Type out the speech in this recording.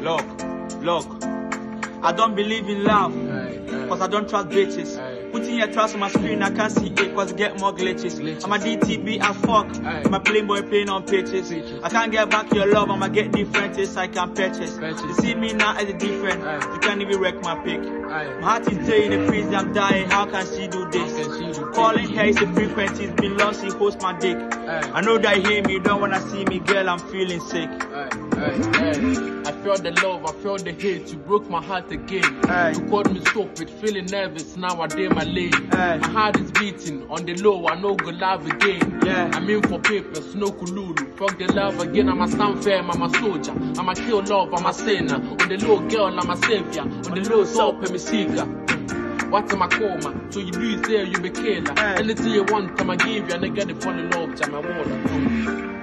Look, I don't believe in love, cause I don't trust bitches. Putting your trust on my screen, I can't see it, cause I get more glitches. I'm a DTB as fuck, I'm a playboy playing on pitches. I can't get back your love, I'ma get different taste I can purchase. You see me now as a different, you can't even wreck my pick. My heart is there in the prison, I'm dying, how can she do this? Calling her is a frequent, it's been long, she holds my dick. I know that you hear me, you don't wanna see me, girl, I'm feeling sick. I felt the love, I felt the hate, you broke my heart again. You called me stupid, feeling nervous, now I dare my lane. My heart is beating, on the low, I know good love again. I'm in for papers, no kululu, fuck the love again, I'm a stand firm, I'm a soldier. I'm a kill love, I'm a sinner. On the low, girl, I'm a savior. On the low, so I'm a seeker. What am I coma? So you lose there, you be killer. Anything you want, I'ma give you, and I get it for the love, I'm a water.